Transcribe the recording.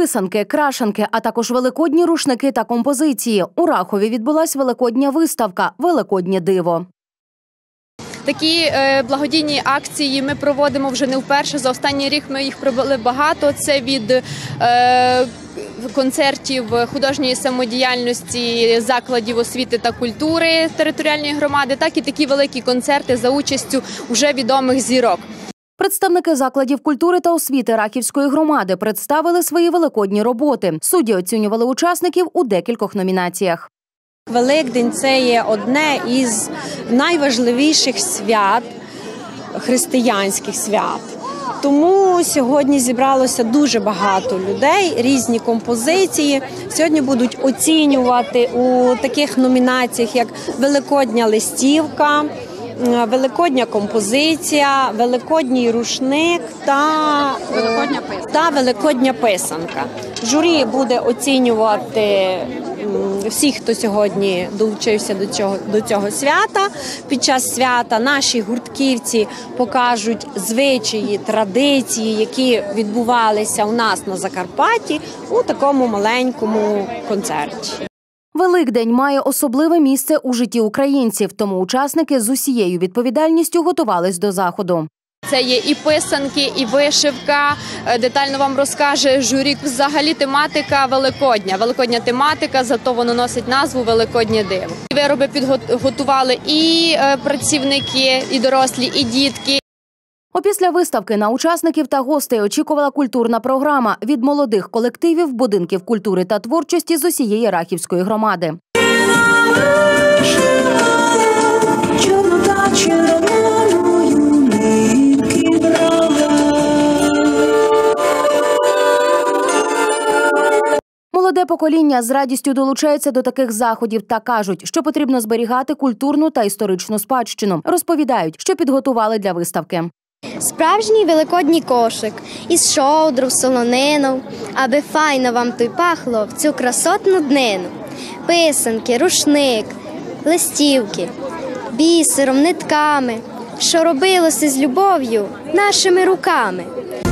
Писанки, крашанки, а також великодні рушники та композиції. У Рахові відбулась великодня виставка «Великоднє диво». Такі благодійні акції ми проводимо вже не вперше. За останній рік ми їх провели багато. Це від концертів художньої самодіяльності закладів освіти та культури територіальної громади, так і такі великі концерти за участю вже відомих зірок. Представники закладів культури та освіти Рахівської громади представили свої великодні роботи. Судді оцінювали учасників у декількох номінаціях. Великдень – це є одне із найважливіших свят, християнських свят. Тому сьогодні зібралося дуже багато людей, різні композиції. Сьогодні будуть оцінювати у таких номінаціях, як «Великодня листівка», «Великодня композиція», «Великодній рушник» та «Великодня писанка». Журі буде оцінювати всіх, хто сьогодні долучився до цього свята. Під час свята наші гуртківці покажуть звичаї, традиції, які відбувалися у нас на Закарпатті у такому маленькому концерті. Великдень має особливе місце у житті українців, тому учасники з усією відповідальністю готувались до заходу. Це є і писанки, і вишивка. Детально вам розкаже журі. Взагалі тематика Великодня. Великодня тематика, зато воно носить назву «Великоднє диво». Вироби підготували і працівники, і дорослі, і дітки. Опісля виставки на учасників та гостей очікувала культурна програма від молодих колективів, будинків культури та творчості з усієї Рахівської громади. Молоде покоління з радістю долучається до таких заходів та кажуть, що потрібно зберігати культурну та історичну спадщину. Розповідають, що підготували для виставки. Справжній великодній кошик із шовдру, солонину, аби файно вам той пахло в цю красотну днину. Писанки, рушник, листівки, бісером, нитками, що робилося з любов'ю нашими руками.